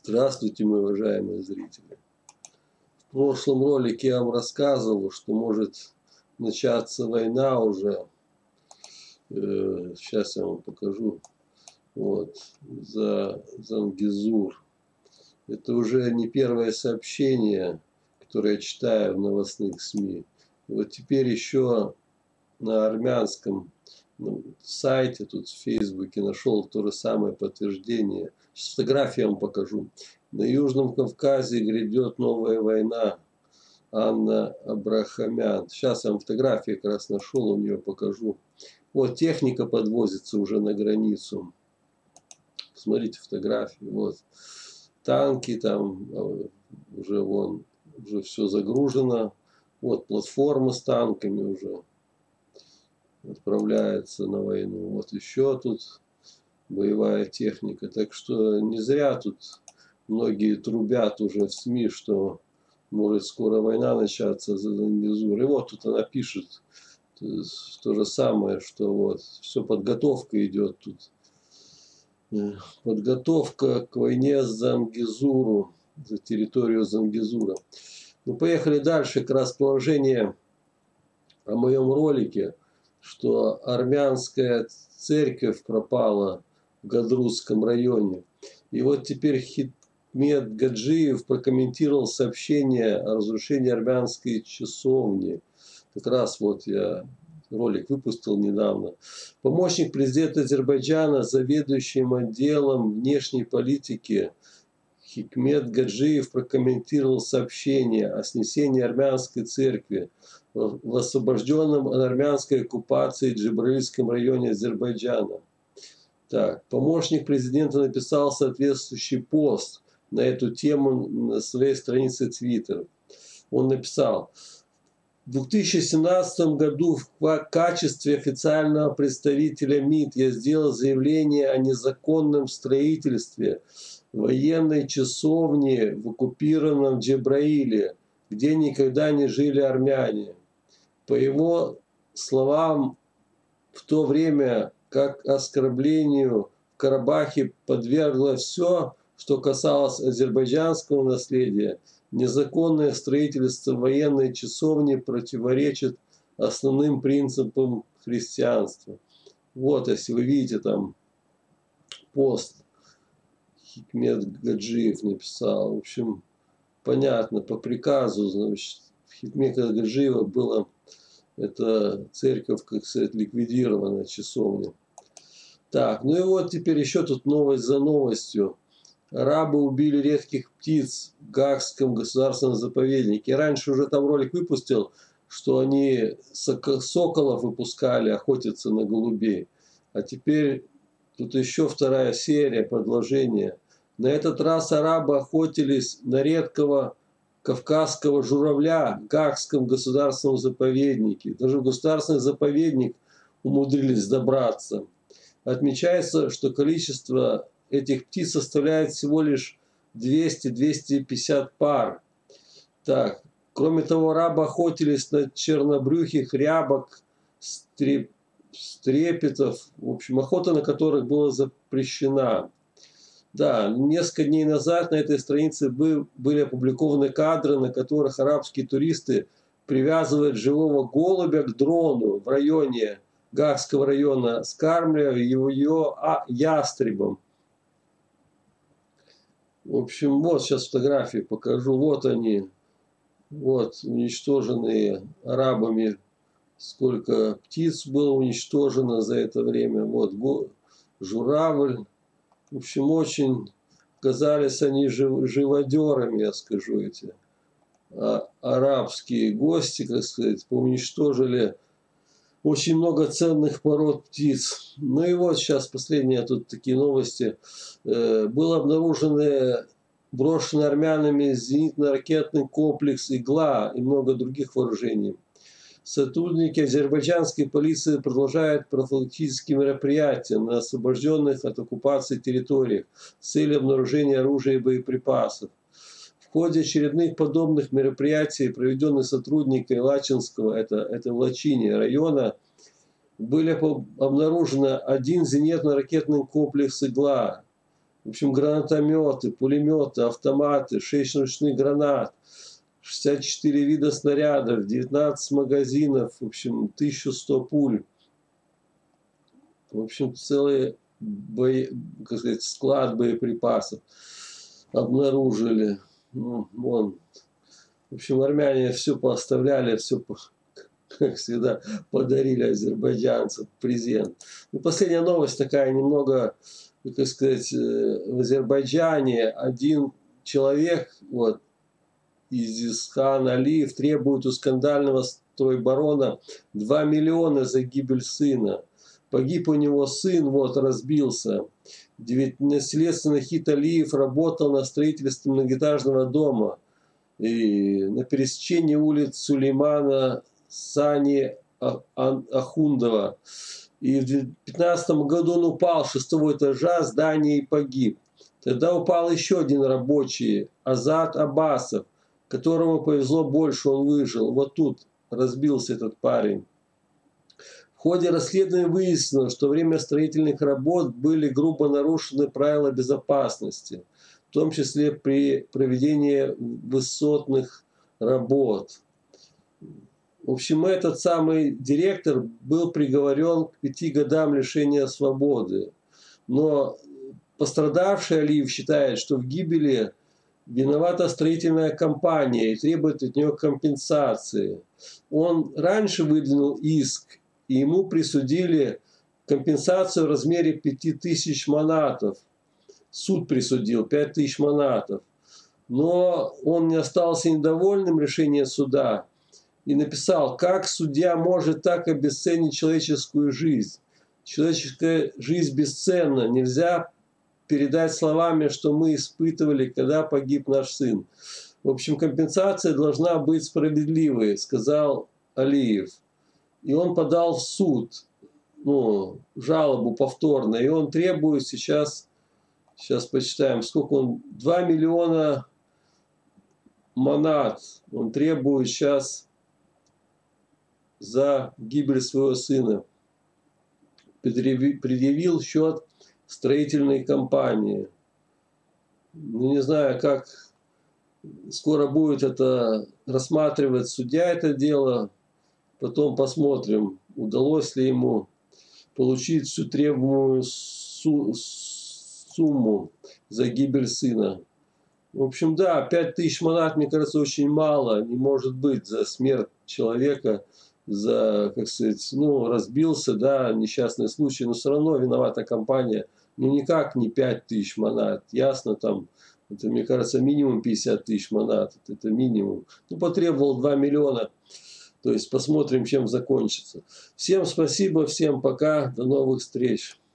Здравствуйте, мои уважаемые зрители. В прошлом ролике я вам рассказывал, что может начаться война уже. Сейчас я вам покажу. Вот, за Зангезур. Это уже не первое сообщение, которое я читаю в новостных СМИ. Вот теперь еще на армянском сайте, тут в Фейсбуке нашел то же самое подтверждение. Сейчас фотографии я вам покажу. На Южном Кавказе грядет новая война. Анна Абрахамян. Сейчас я вам фотографии как раз нашел, у нее покажу. Вот техника подвозится уже на границу. Смотрите фотографии. Вот танки там уже уже все загружено. Вот платформа с танками уже отправляется на войну. Вот еще тут боевая техника. Так что не зря тут многие трубят уже в СМИ, что может скоро война начаться за Зангезур. И вот тут она пишет то же самое, что вот все подготовка идет тут. Подготовка к войне с Зангезуру, за территорию Зангезура. Ну, поехали дальше. Как раз положение о моем ролике, что армянская церковь пропала в Гадрусском районе. И вот теперь Хикмет Гаджиев прокомментировал сообщение о разрушении армянской часовни. Как раз вот я ролик выпустил недавно. Помощник президента Азербайджана, заведующим отделом внешней политики Хикмет Гаджиев прокомментировал сообщение о снесении армянской церкви в освобожденном от армянской оккупации Джебраильском районе Азербайджана. Так, помощник президента написал соответствующий пост на эту тему на своей странице Twitter. Он написал: в 2017 году в качестве официального представителя МИД я сделал заявление о незаконном строительстве военной часовни в оккупированном Джебраиле, где никогда не жили армяне. По его словам, в то время как оскорблению в Карабахе подвергло все, что касалось азербайджанского наследия, незаконное строительство военной часовни противоречит основным принципам христианства. Вот, если вы видите, там пост Хикмет Гаджиев написал. В общем, понятно, по приказу, значит, Хикмета Гаджиева была эта церковь, как сказать, ликвидирована, часовня. Так, ну и вот теперь еще тут новость за новостью. Арабы убили редких птиц в Гаагском государственном заповеднике. Раньше уже там ролик выпустил, что они соколов выпускали охотиться на голубей. А теперь тут еще вторая серия, продолжение. На этот раз арабы охотились на редкого кавказского журавля в Гаагском государственном заповеднике. Даже в государственный заповедник умудрились добраться. Отмечается, что количество этих птиц составляет всего лишь 200-250 пар. Так, кроме того, арабы охотились на чернобрюхих рябок, стрепетов, в общем, охота на которых была запрещена. Да, несколько дней назад на этой странице были опубликованы кадры, на которых арабские туристы привязывают живого голубя к дрону в районе Гаагского района, скармливая его ястребом. В общем, вот сейчас фотографии покажу. Вот они, вот уничтоженные арабами, сколько птиц было уничтожено за это время. Вот журавль. В общем, очень казались они живодерами, я скажу, эти арабские гости, как сказать, поуничтожили очень много ценных пород птиц. Ну и вот сейчас последние тут такие новости. Был обнаружен брошенный армянами зенитно-ракетный комплекс «Игла» и много других вооружений. Сотрудники азербайджанской полиции продолжают профилактические мероприятия на освобожденных от оккупации территориях с целью обнаружения оружия и боеприпасов. В ходе очередных подобных мероприятий, проведенных сотрудниками Лачинского, это в Лачине района, были обнаружены один зенитно-ракетный комплекс «Игла», В общем, гранатометы, пулеметы, автоматы, 6 ручных гранат, 64 вида снарядов, 19 магазинов, в общем, 1100 пуль. В общем, целый как сказать, склад боеприпасов обнаружили. Ну, вон. В общем, армяне все поставляли, все, как всегда, подарили азербайджанцам презент. И последняя новость такая немного, как сказать, в Азербайджане один человек, вот, Изисхан Алиев, требует у скандального стройбарона 2 миллиона за гибель сына. Погиб у него сын, вот, разбился. 19-летний Нахит Алиев работал на строительстве многоэтажного дома. И на пересечении улиц Сулеймана Сани Ахундова. И в 2015 году он упал с 6-го этажа здания и погиб. Тогда упал еще один рабочий, Азат Аббасов, которому повезло больше, он выжил. Вот тут разбился этот парень. В ходе расследования выяснилось, что во время строительных работ были грубо нарушены правила безопасности, в том числе при проведении высотных работ. В общем, этот самый директор был приговорен к 5 годам лишения свободы. Но пострадавший Алиев считает, что в гибели виновата строительная компания и требует от нее компенсации. Он раньше выдвинул иск, и ему присудили компенсацию в размере 5000 манатов. Суд присудил 5000 манатов. Но он не остался недовольным решением суда и написал, как судья может так обесценить человеческую жизнь. Человеческая жизнь бесценна. Нельзя передать словами, что мы испытывали, когда погиб наш сын. В общем, компенсация должна быть справедливой, сказал Алиев. И он подал в суд, жалобу повторно. И он требует сейчас почитаем, сколько он, 2 миллиона манат. Он требует сейчас за гибель своего сына. Предъявил счет строительной компании. Ну, не знаю, как скоро будет это рассматривать судья это дело. Потом посмотрим, удалось ли ему получить всю требуемую сумму за гибель сына. В общем, да, 5000 манат, мне кажется, очень мало. Не может быть за смерть человека, за, как сказать, разбился, да, несчастный случай, но все равно виновата компания. Ну, никак не 5000 манат. Ясно, там, это, мне кажется, минимум 50 000 манат. Это минимум. Потребовал 2 миллиона. То есть посмотрим, чем закончится. Всем спасибо, всем пока, до новых встреч.